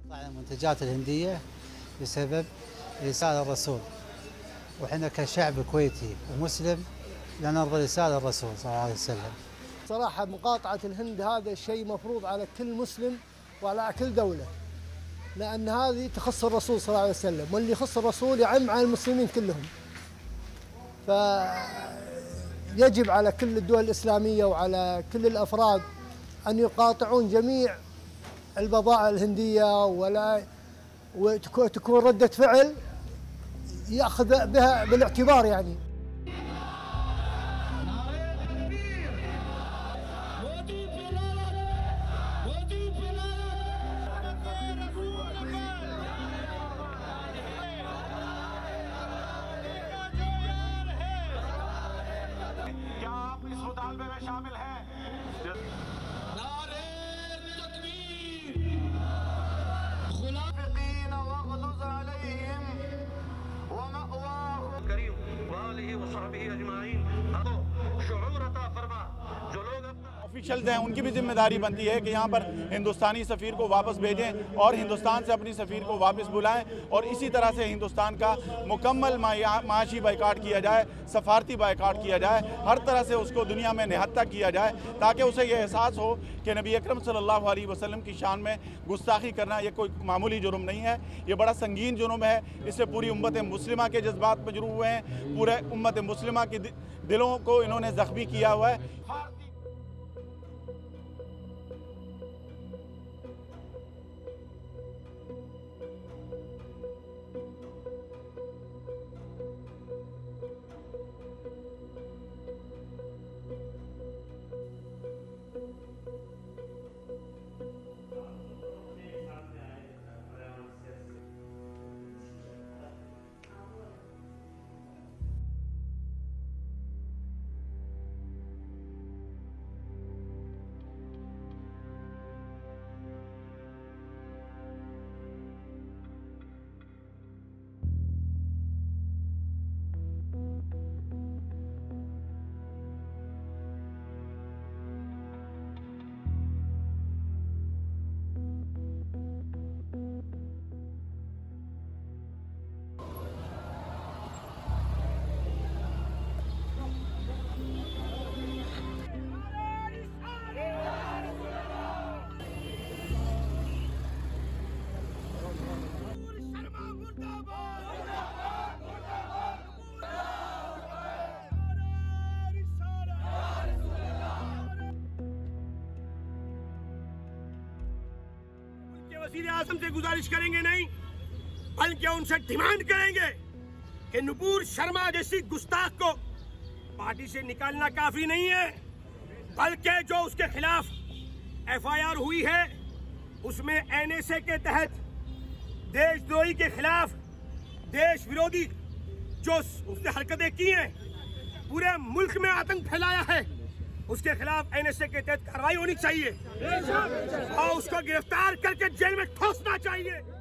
المنتجات الهندية بسبب رسالة الرسول، وإحنا كشعب كويتي ومسلم لا نرضى رسالة الرسول صلى الله عليه وسلم. صراحة مقاطعة الهند هذا شيء مفروض على كل مسلم وعلى كل دولة، لأن هذه تخص الرسول صلى الله عليه وسلم، واللي يخص الرسول يعم على المسلمين كلهم. فيجب على كل الدول الإسلامية وعلى كل الأفراد أن يقاطعون جميع البضائع الهندية، وتكون ردة فعل يأخذ بها بالاعتبار يعني. क्या आप इस मुतालबे में शामिल हैं? ऑफिशियल्स हैं उनकी भी जिम्मेदारी बनती है कि यहाँ पर हिंदुस्तानी सफ़ीर को वापस भेजें और हिंदुस्तान से अपनी सफ़ीर को वापस बुलाएं, और इसी तरह से हिंदुस्तान का मुकम्मल माशी बाइकाट किया जाए, सफारती बाइकाट किया जाए, हर तरह से उसको दुनिया में निहत्ता किया जाए, ताकि उसे यह एहसास हो कि नबी अकरम सल्लल्लाहु अलैहि वसल्लम की शान में गुस्ताखी करना ये कोई मामूली जुर्म नहीं है, ये बड़ा संगीन जुर्म है। इससे पूरी उम्मत मुस्लिमा के जज्बात मजरूह हुए हैं, पूरे उम्मत मुस्लिमा के दिलों को इन्होंने ज़ख्मी किया हुआ है। वज़ीर आज़म से गुजारिश करेंगे नहीं, बल्कि उनसे डिमांड करेंगे कि नुपुर शर्मा जैसी गुस्ताख को पार्टी से निकालना काफी नहीं है, बल्कि जो उसके खिलाफ FIR हुई है उसमें NSA के तहत देशद्रोही के खिलाफ, देश विरोधी जो उसने हरकतें की हैं, पूरे मुल्क में आतंक फैलाया है, उसके खिलाफ NSA के तहत कार्रवाई होनी चाहिए और उसको गिरफ्तार करके जेल में ठोसना चाहिए।